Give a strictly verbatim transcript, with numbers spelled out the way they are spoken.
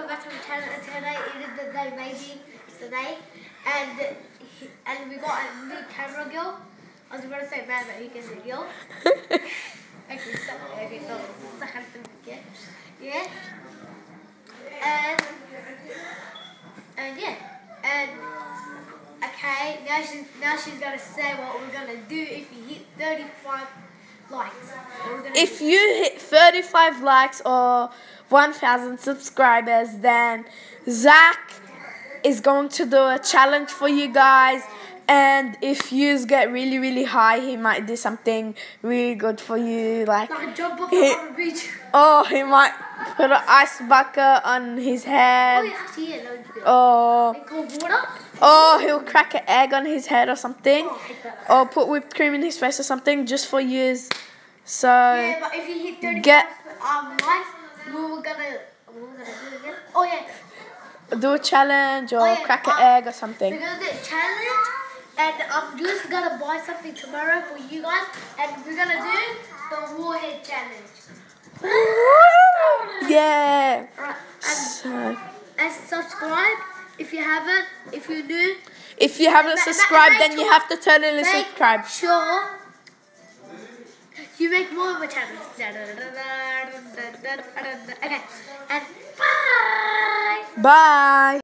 welcome back to the channel. And today it is the day, maybe it's the day, and and we got a new camera girl. I was gonna say man, but you can say girl. Okay, so okay, so second thing, yeah, and and yeah, and okay, now she's now she's gonna say what we're gonna do if you hit thirty-five likes. If you hit thirty-five likes or one thousand subscribers, then Zach is going to do a challenge for you guys. And if you get really, really high, he might do something really good for you. Like, like jump off he, on the beach. Oh, he might put an ice bucket on his head. Oh, yeah, actually, yeah, no, or, cold water. Or he'll crack an egg on his head or something. Oh, I hate that. Or put whipped cream in his face or something just for you. So yeah, but if you hit thirty-five get um, likes, we were gonna, we were gonna do it again. Oh yeah. Do a challenge or oh, yeah. crack an um, egg or something. We're gonna do a challenge, and I'm just gonna buy something tomorrow for you guys, and we're gonna do the warhead challenge. Yeah. Right. And, So, and subscribe if you haven't. If you're new. if you haven't Ma- subscribed, ma- then you have to totally make subscribe. Sure. You make more of a challenge. Okay. And bye. Bye.